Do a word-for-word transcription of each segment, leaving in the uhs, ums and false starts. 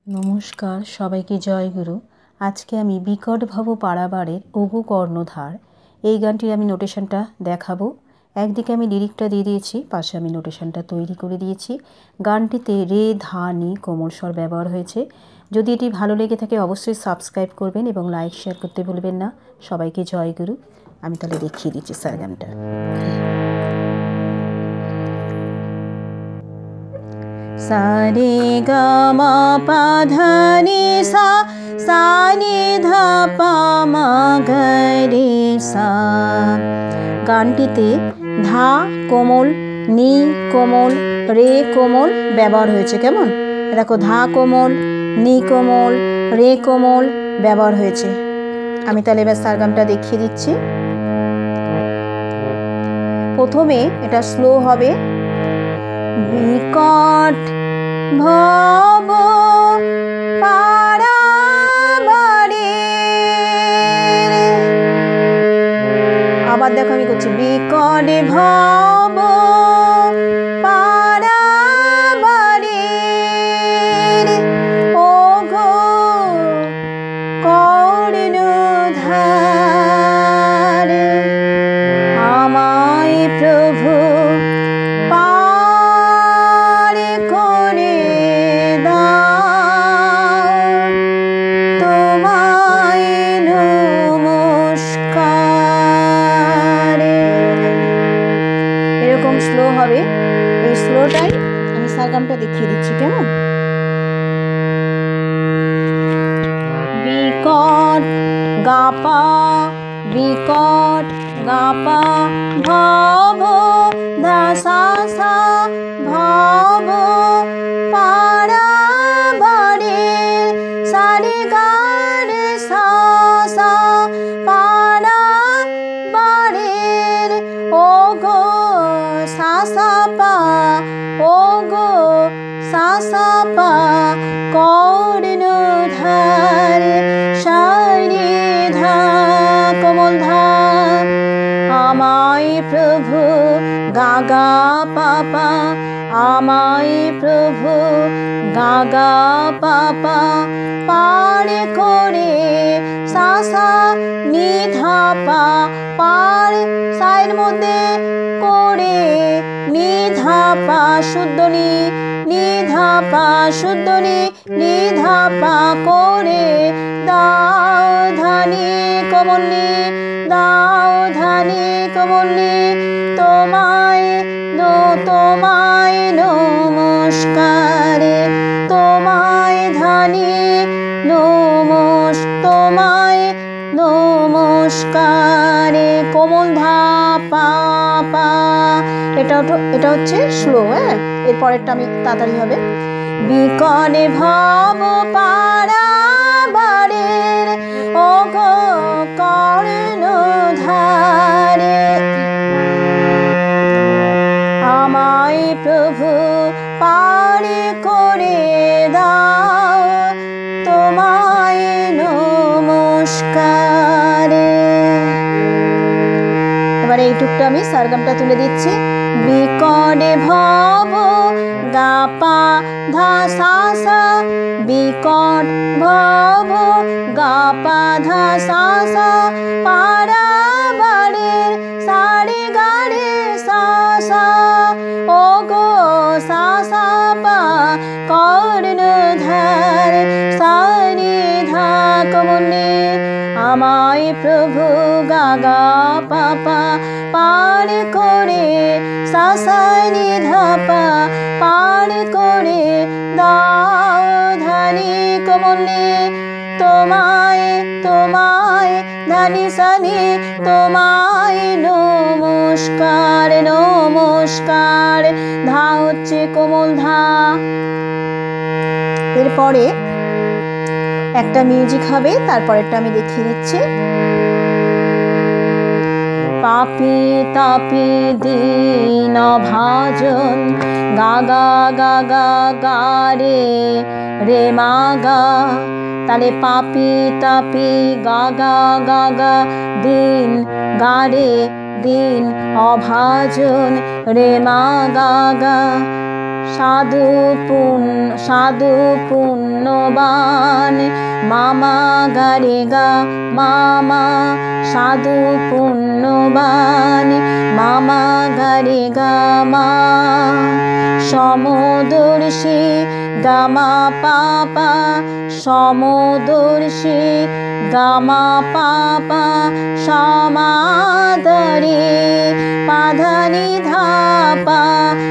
नमस्कार सबाइके जय गुरु। आज के आमी बिकट भव पाड़ाबाड़ेर ओगो कर्णधार এই গানটির আমি নোটেশনটা দেখাবো। একদিকে আমি লিরিকটা দিয়ে দিয়েছি, পাশে আমি নোটেশনটা তৈরি করে দিয়েছি। গানটিতে রে ধা নি কোমল স্বর ব্যবহার হয়েছে। যদি এটি ভালো লেগে থাকে অবশ্যই সাবস্ক্রাইব করবেন এবং লাইক শেয়ার করতে ভুলবেন না। সবাইকে জয় গুরু। আমি তাহলে দেখিয়ে দিচ্ছি স্যার গানটা। सा रे ग म प ध नि सा सा नि ध प म ग रे सा। গানটিতে ধা কোমল, নি কোমল, রে কোমল ব্যবহার হয়েছে। কেমন দেখো, ধা কোমল, নি কোমল, রে কোমল ব্যবহার হয়েছে। আমি তাহলে এবার সারগামটা দেখিয়ে দিচ্ছি। প্রথমে এটা স্লো হবে। বিকট ভব পাড়াবাড়ের, আবার দেখো আমি করছি বিকট ভব পাড়াবাড়ের ওগো কর্ণধার, আমায় প্রভু স্লো হবে। এই স্লোটাই আমি সারগামটা দেখিয়ে দিচ্ছি। কেমন বিকট গাপা বিকট গাপা ভব দাসা সা ভব পাড়াবাড়ের সারে গারে সা সা পাড়াবাড়ের ওগো সা সা পা ওগো সা সা পা কর্ণধার সারে ধা কোমল ধা, আমায় প্রভু গা গা পা পা, আমায় প্রভু গা গা পা পা পার করে সা সা নি ধা পা, পার সাইড মধ্যে করে নি ধা পা শুদ্ধ নি, নি ধা পা শুদ্ধ নি, নি ধা পা করে দাও ধানি কোমল নি, দাও ধানি কোমল নি, তোমায় নো তোমায় নমস্কার, তোমায় ধানি নমস তোমায় নমস্কার কোমল ধা পা পা। এটা এটা হচ্ছে স্লো। হ্যাঁ, এরপরেরটা আমি তাড়াতাড়ি হবে। বিকট ভব পাড়াবাড়ের ওগো কর্ণধার, আমায় প্রভু পার করে দাও, তোমায় নমস্কার। এবারে এইটুকটা আমি সারগামটা তুলে দিচ্ছি। বিকট ভব গা পা ধা সা সা, বিকট ভব গা পা ধা সা সা পাড়াবাড়ের সারে গারে সা সা ওগো সা সা পা কর্ণধার সারে ধা কোমল নি, আমায় প্রভু গা গা পা পা পার করে সা সা নি ধা পা পার করে দাও ধানি কোমল নি, তোমায় তোমায় ধানি সানি তোমায় নমস্কার নমস্কার। ধা হচ্ছে কোমল ধা। এরপরে একটা মিউজিক হবে, তারপরেরটা আমি দেখিয়ে দিচ্ছি। পাপি তাপি দীন ভাজন গা গা গা গা গা রে রে মা গা, তাহলে পাপি তাপি গা গা গা গা দিন গা রে দিন অভাজন রে মা গা গা সাধু পুণ্য সাধু পুণ্যবান মামা গারে গা মামা সাধু পুণ্যবান মামা গারে গা মা সমদর্শী গামা পাপা সমদর্শী গামা পাপা সমাদরে পাধানি ধাপা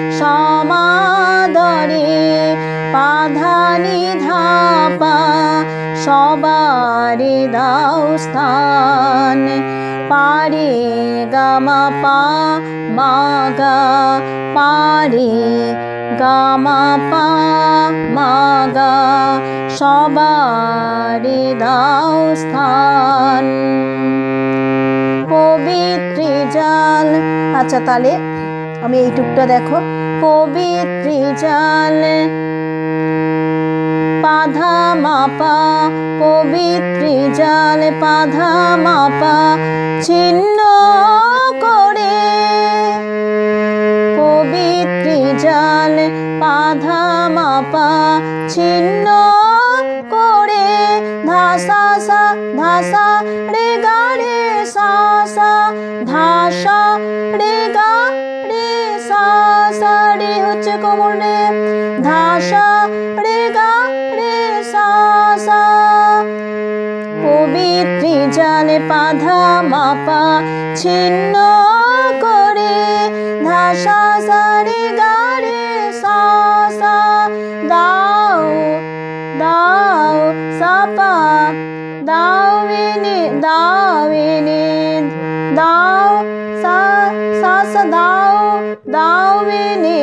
সমাদরে পাধানি ধাপা সবারে দাও স্থান পারে গামা পা মাগা পারে গামা পা মাগা সবারে দাও স্থান পবিত্র জাল। আচ্ছা তাহলে আমি এইটুকটা দেখো পবিত্র জাল পাধা মাপা পবিত্র জাল পাধা মাপা ছিন্ন করে পবিত্র জাল পাধা মাপা ছিন্ন করে ধাসা সা ধাসা রে গা রে সা সা ধাসা রে গা রে সা সা রে হচ্ছে কোমল রে ধাসা রে গা রে সা সা পবিত্র জালে পাধা মাপা ছিন্ন করে ধাসা সা রে গা রে সা সা দাও দাও সাপা দাও এনে দাও এনে দাও সা সা সা দাও দাও এনে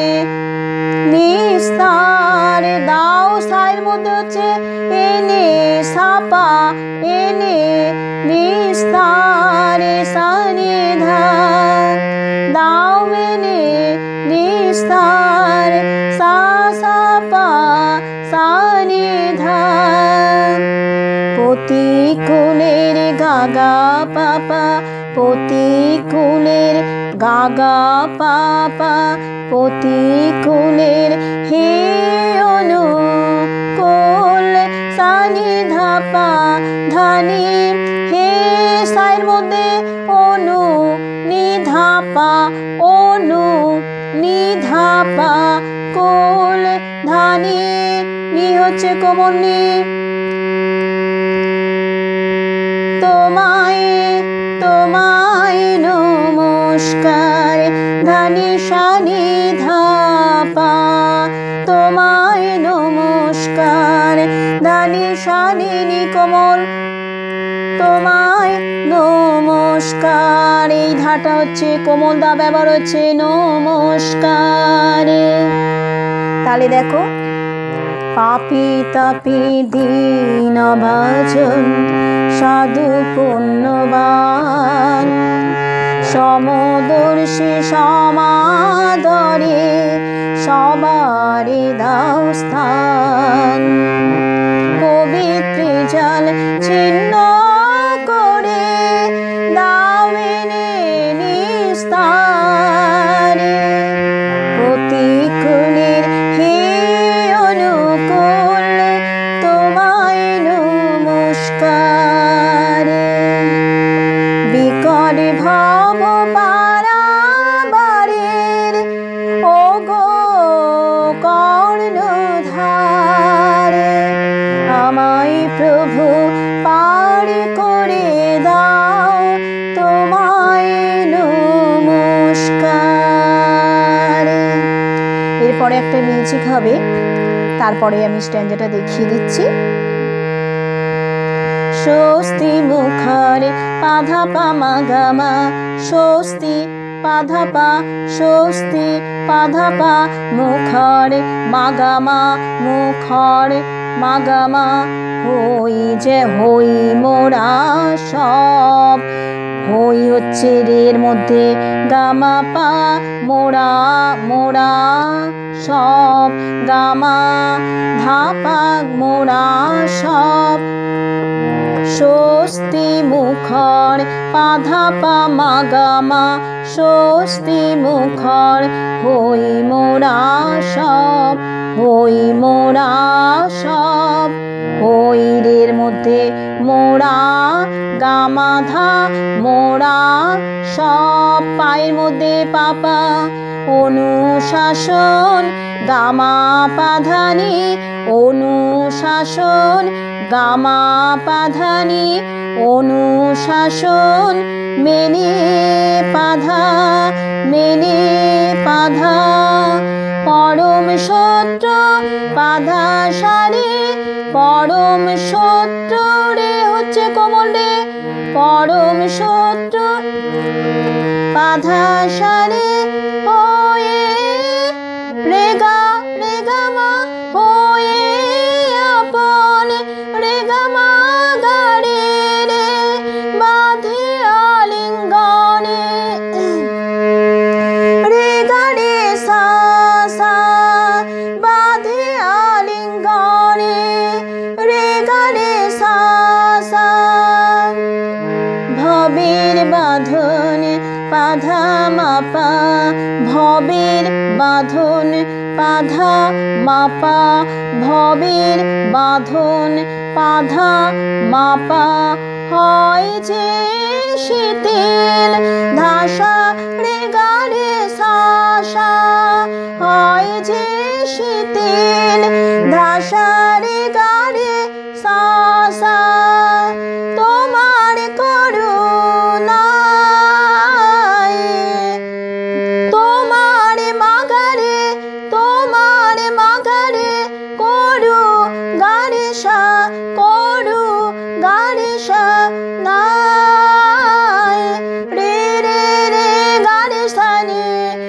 নিস্তার দাও সাইর মধ্যে হচ্ছে এনে সাপা এনে নিস্তার সানি ধা দাও এনে নিস্তার সা সাপা সানি ধা পতিকুলের গাগা পাপা পতিকুলের গাগা পাপা পতিকুলের হে অনুকূল সানি ধাপা ধানি হে সাইর মধ্যে অনু নিধাপা অনু নিধাপা কুল ধানি নি হচ্ছে কোমনি তোমায় তোমায় নমস্কার ধানি সানি ধাপা তোমায় নমস্কার ধানি সানি নি কোমল তোমায় নমস্কার এই ধাটা হচ্ছে কোমল দা ব্যবহার হচ্ছে নমস্কার। তাহলে দেখো পাপি তাপি দীন ভাজন সাধু পুণ্যবান সমদর্শী সমাদরে সবারে দাও স্থান পবিত্র জল ছিন্ন করে দাও এনে নিস্তারে প্রতিকুলের হে অনুকূল তোমায় নমস্কার বিকট ভব পারাবারের ও গো কর্ণধার আমায় প্রভু পার করে দাও তোমায় নমস্কার। এরপরে একটা মিউজিক হবে, তারপরে আমি স্ট্যান্ডাটা দেখিয়ে দিচ্ছি। স্বস্তি মুখারে পাধা পা মা গা মা স্বস্তি পাধা পা স্বস্তি পাধা পা মুখারে মা গা মা মুখারে মা গা মা হই যে হই মোরা সব হই হচ্ছে রের মধ্যে গামা পা মোরা মোরা সব গামা ধাপা মোরা সব স্বস্তি মুখর পাধা পা মা গা মা স্বস্তি মুখর হই মোরা সব হই মোরা সব হই রের মধ্যে মোরা গামা ধা মোরা সব পায়ের মধ্যে পাপা অনুশাসন গামা পাধানি অনুশাসন গামা পাধানি অনুশাসন মেনে পাধা মেনে পাধা পরম সত্য পাধা সারে পরম সত্য রে হচ্ছে কোমল রে পরম সত্য পাধা সারে হয়ে রেগা রেগা মা হয়ে আপন রেগা মা গাড়ে রে বাঁধে আলিঙ্গনে রেগা রে সা সা বাঁধে আলিঙ্গনে রেগা রে সা সা ভবের বাঁধন পাধা মাপা ভবের বাঁধন পাধা মাপা ভবের বাঁধন পাধা মাপা হয় যে শীতেল ধাসা রে গারে সাসা হয় যে শীতেল ধাসা রে গারে সাসা তোমার করুণায় তোমার মাগারে তোমার মাগারে করু গারিসা করু গারিসা নাই রে রে রে গারিসানি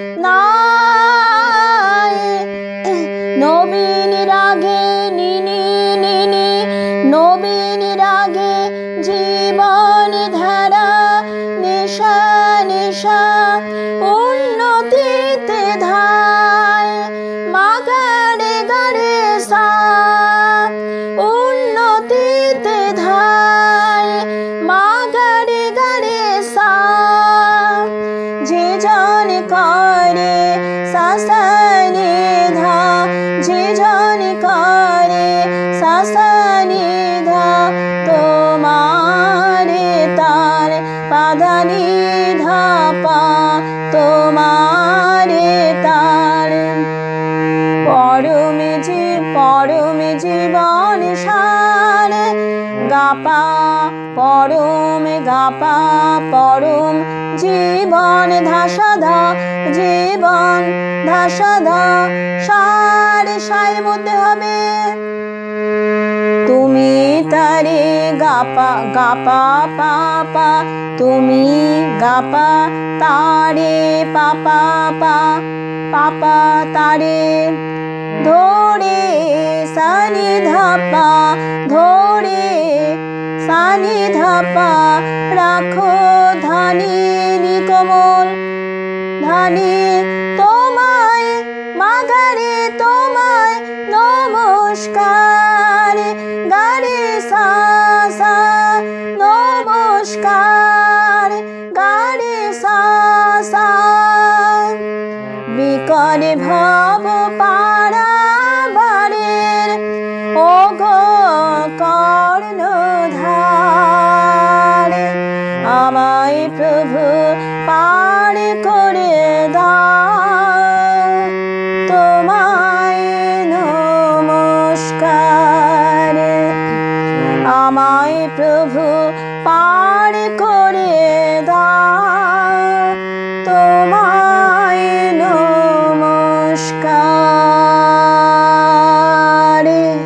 নাই নবীন রাগে নিনি নিনি নবীন রাগে জীবন ধারা নেশা নেশা উন্নতিতে ধায় মাগারে গারে সা উন্নতিতে ধায় মাগারে গারে সা যে জন করে সাসানি ধা যে জন করে সাসানি ধা তোমারে তার পাধানি ধা পা তোমারে তার পরম জীব পরম জীবন সার গাপা পরম গাপা পরম জীবন ধাসাধা জীবন ধাসাধা সার সায়ের মধ্যে হবে তুমি তারে গাপা গাপা পাপা তুমি গাপা তারে পাপা পা পাপা তারে ধরে সানি ধাপা ধরে সানি ধাপা রাখো ধানি নিকমল ধানি তোমায় মাগারে তোমায় নমস্কার গারে সা সা নমস্কার গারে সা সা বিকট ভব পারাবারের ওগো কর্ণধার আমায় প্রভু পার করে দাও তোমায় নমস্কার আমায় প্রভু পার করে দাও তোমায় নমস্কার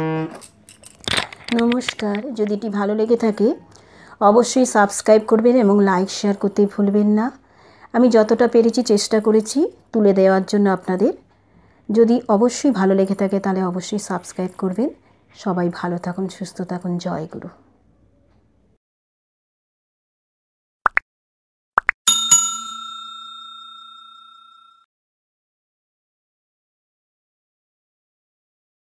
নমস্কার যদি এটি ভালো লেগে থাকে অবশ্যই সাবস্ক্রাইব করবেন এবং লাইক শেয়ার করতে ভুলবেন না। আমি যতটা পেরেছি চেষ্টা করেছি তুলে দেওয়ার জন্য আপনাদের। যদি অবশ্যই ভালো লেগে থাকে তাহলে অবশ্যই সাবস্ক্রাইব করবেন। সবাই ভালো থাকুন, সুস্থ থাকুন। জয় গুরু।